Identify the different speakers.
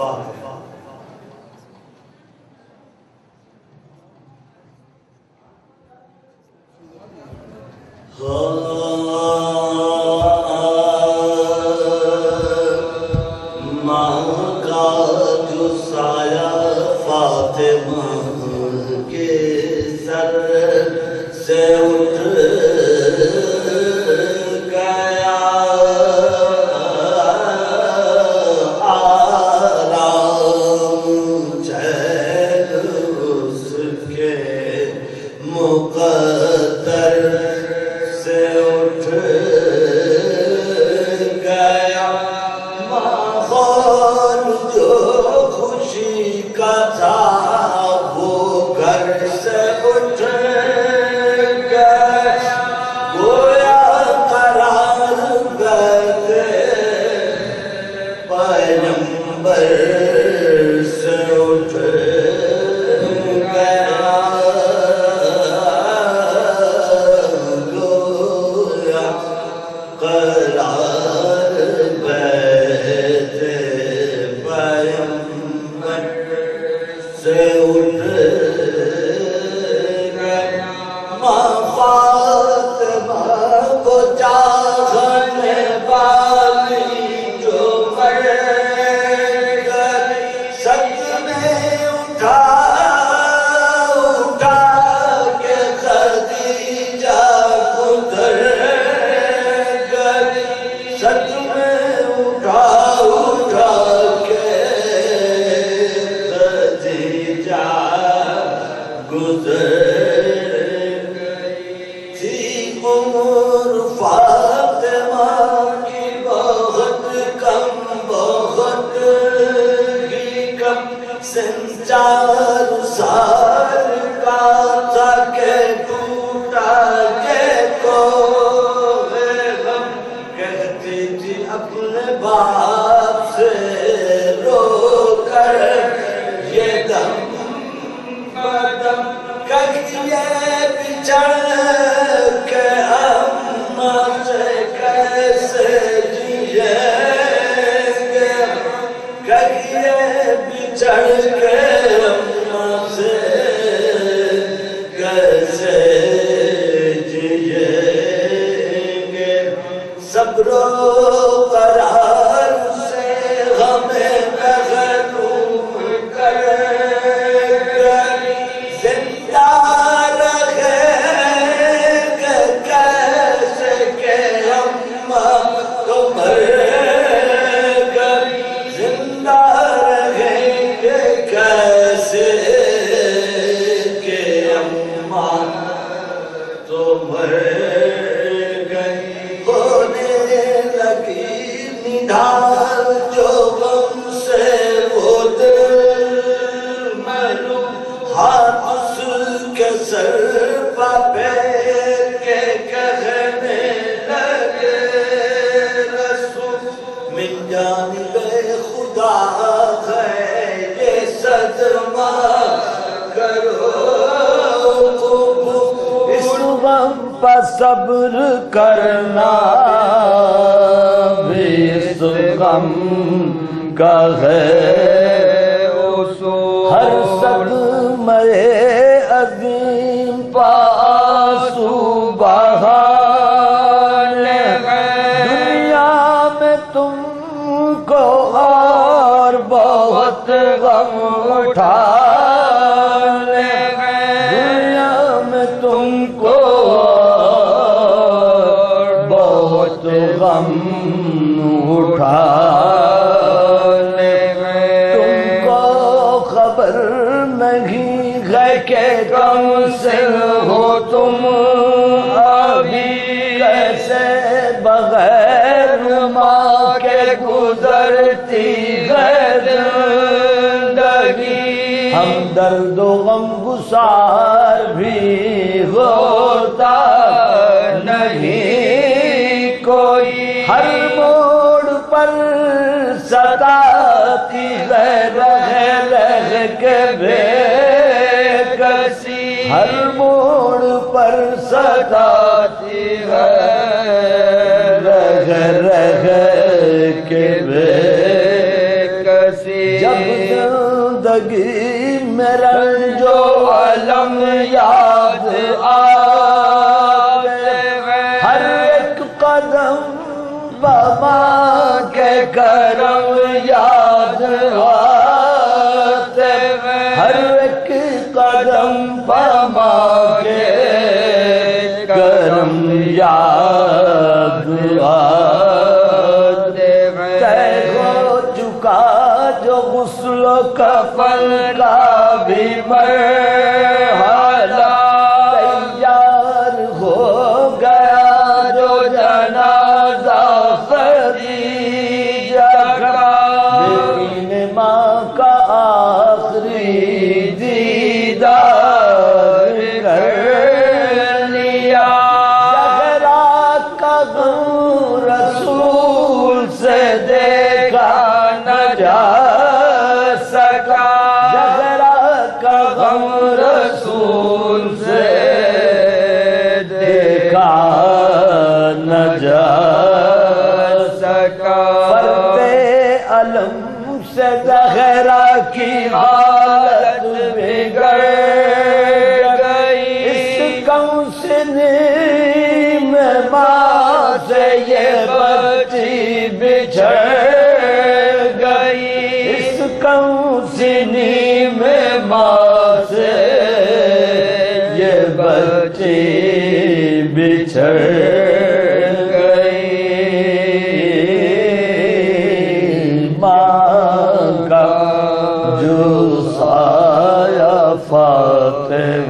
Speaker 1: فاتحہ۔ ماں کا جو سایہ فاطمہ کے سر سے اٹھ گیا، آرام چین اس کے مقدر سے اٹھ گیا، ماحول جو خوشی کا تھا وہ گھر سے اٹھ گیا، گویا قرار گئے پیغمبر سے اٹھ گیا، گویا قرار بیت پیغمبر سے اٹھ گیا، ماں فاطمہ کو چاہنے والی جو مر گئی، صدمے اٹھا کے خدیجہ گزر گئی، صدمے اٹھا کے خدیجہ گزر گئی، تھی عمر فاطمہ کی بہت کم، بہت ہی کم، سن 4 سال کا تھا کہ ٹوٹا یہ کوہ غم، کہتی تھی اپنے باپ سے رو کر یہ دم بدم، کہیے بچھڑ کے اماں سے کیسے جئیں گے، کہیے بچھڑ کے اماں سے کیسے جئیں گے، صبر و قرار سے ہمیں محروم کر گئی، زندہ رکھیں گے کیسے کہ اماں تو مر گئی، زندہ رکھیں گے کیسے کہ اماں تو مر گئی، ہونے لگی نڈھال جو غم سے وہ دل معلوم، ہاتھ اس کے سر پہ پھیر کے کہنے لگے رسول، من جانب خدا ہے یہ صدمہ کرو قبول، اس غم پر صبر کرنا بھی اس غم کا ہے اصول، ہر صدمہ عظیم پاسو بہانے دنیا میں تم کو اور بہت غم اٹھانے، دنیا میں تم کو بہت غم اٹھانے، تم کو خبر نہیں ہے کہ کم سے ہو تم ابھی، کیسے بغیر ماں کے گزرتی ہے زندگی، ہم درد و غم گسار بھی ہوتا نہیں کوئی، ہر موڑ پر ستاتی ہے رہ کے بے کسی، ہر موڑ پر ستاتی ہے رہ کے بے کسی، جب زندگی میں رنج و الم یاد آتے ہر ایک قدم ماں کے کرم یاد آتے ہر ایک قدم ماں کے کرم یاد آتے طے ہو چکا جو غسل و کفن کا بھی مرحلہ تیار ہو گیا جو جنازہ خدیجہ کا لیکن ماں کا آخری دیدار کر لیا زہرا کا غم رسول سے دیکھا نہ جا سکا زہرا کا غم رسول سے دیکھا نہ جا سکا فرد علم سے زہرا کی حالت بگڑ گئی اس کونسنی میں ماں سے یہ بچی بچھڑ گئی اس کونسنی میں ماں سے یہ بچی بچھڑ گئی ماں کا جو سایہ فاطمہ